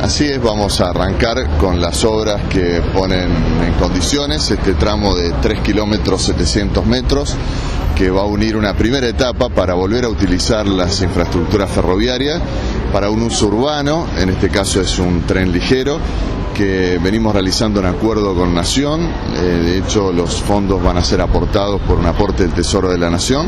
Así es, vamos a arrancar con las obras que ponen en condiciones este tramo de 3 kilómetros 700 metros que va a unir una primera etapa para volver a utilizar las infraestructuras ferroviarias para un uso urbano. En este caso es un tren ligero que venimos realizando en acuerdo con Nación. De hecho, los fondos van a ser aportados por un aporte del Tesoro de la Nación.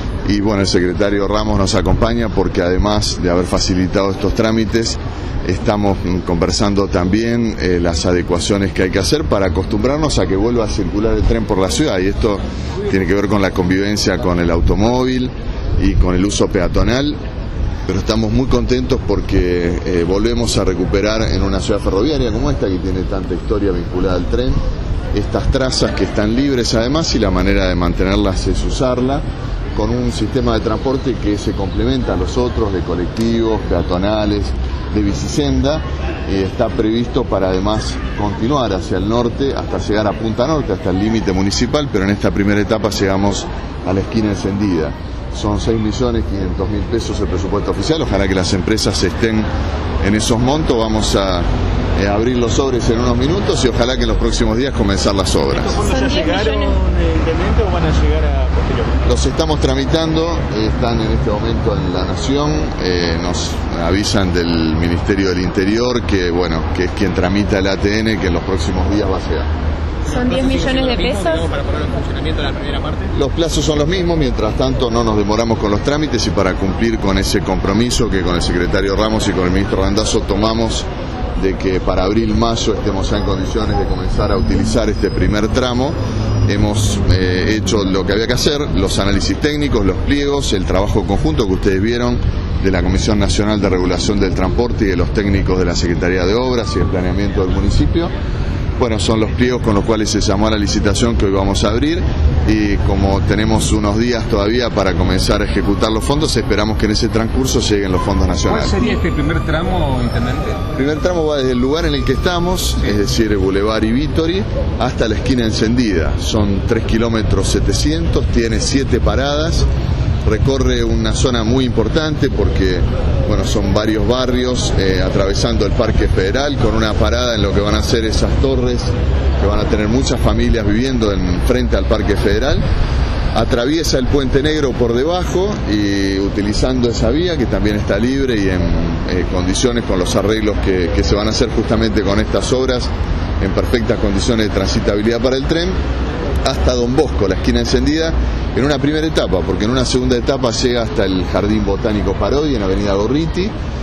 Y bueno, el secretario Ramos nos acompaña porque además de haber facilitado estos trámites, estamos conversando también las adecuaciones que hay que hacer para acostumbrarnos a que vuelva a circular el tren por la ciudad. Y esto tiene que ver con la convivencia con el automóvil y con el uso peatonal. Pero estamos muy contentos porque volvemos a recuperar en una ciudad ferroviaria como esta, que tiene tanta historia vinculada al tren, estas trazas que están libres además, y la manera de mantenerlas es usarla con un sistema de transporte que se complementa a los otros, de colectivos, peatonales, de bicisenda. Está previsto para además continuar hacia el norte hasta llegar a Punta Norte, hasta el límite municipal, pero en esta primera etapa llegamos a la esquina encendida. Son 6.500.000 pesos el presupuesto oficial, ojalá que las empresas estén en esos montos. Vamos a abrir los sobres en unos minutos y ojalá que en los próximos días comenzar las obras. ¿Estos fondos ya llegaron, intendente, o van a llegar a posteriormente? Los estamos tramitando, están en este momento en la Nación, nos avisan del Ministerio del Interior que es quien tramita el ATN, que en los próximos días va a llegar. ¿Son 10 millones de pesos? ¿Para poner en funcionamiento la primera parte? Los plazos son los mismos, mientras tanto no nos demoramos con los trámites, y para cumplir con ese compromiso que con el secretario Ramos y con el ministro Randazzo tomamos de que para abril-mayo estemos ya en condiciones de comenzar a utilizar este primer tramo, hemos hecho lo que había que hacer, los análisis técnicos, los pliegos, el trabajo conjunto que ustedes vieron de la Comisión Nacional de Regulación del Transporte y de los técnicos de la Secretaría de Obras y de Planeamiento del municipio. Bueno, son los pliegos con los cuales se llamó a la licitación que hoy vamos a abrir, y como tenemos unos días todavía para comenzar a ejecutar los fondos, esperamos que en ese transcurso lleguen los fondos nacionales. ¿Cuál sería este primer tramo, intendente? El primer tramo va desde el lugar en el que estamos, es decir, el Boulevard y Vítori, hasta la esquina encendida. Son 3 kilómetros 700, tiene 7 paradas. Recorre una zona muy importante porque son varios barrios, atravesando el Parque Federal, con una parada en lo que van a ser esas torres que van a tener muchas familias viviendo frente al Parque Federal. Atraviesa el Puente Negro por debajo y utilizando esa vía que también está libre y en condiciones con los arreglos que se van a hacer justamente con estas obras, en perfectas condiciones de transitabilidad para el tren, hasta Don Bosco, la esquina encendida, en una primera etapa, porque en una segunda etapa llega hasta el Jardín Botánico Parodi en Avenida Gorriti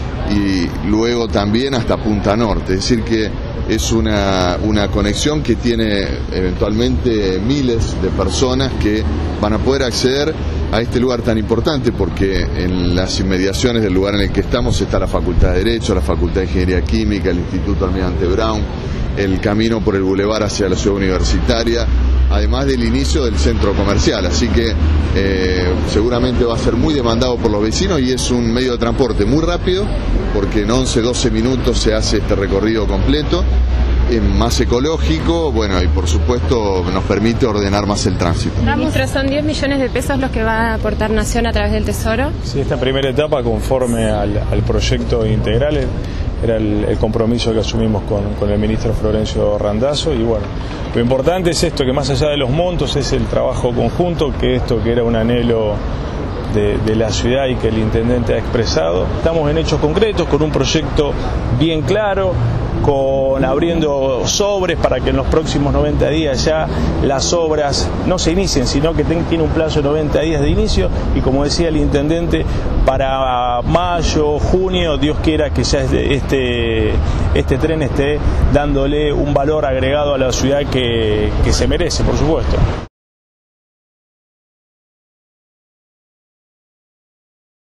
y luego también hasta Punta Norte. Es decir que es una conexión que tiene eventualmente miles de personas que van a poder acceder a este lugar tan importante, porque en las inmediaciones del lugar en el que estamos está la Facultad de Derecho, la Facultad de Ingeniería Química, el Instituto Almirante Brown, el camino por el bulevar hacia la ciudad universitaria, además del inicio del centro comercial. Así que seguramente va a ser muy demandado por los vecinos, y es un medio de transporte muy rápido porque en 11-12 minutos se hace este recorrido completo, más ecológico, y por supuesto nos permite ordenar más el tránsito. Ministro, ¿son 10 millones de pesos los que va a aportar Nación a través del Tesoro? Sí, esta primera etapa, conforme al proyecto integral, era el compromiso que asumimos con el ministro Florencio Randazzo. Y lo importante es esto, que más allá de los montos es el trabajo conjunto, que esto que era un anhelo de la ciudad y que el intendente ha expresado. Estamos en hechos concretos, con un proyecto bien claro, abriendo sobres para que en los próximos 90 días ya las obras no se inicien, sino que tiene un plazo de 90 días de inicio, y como decía el intendente, para mayo, junio, Dios quiera que ya este tren esté dándole un valor agregado a la ciudad que se merece, por supuesto.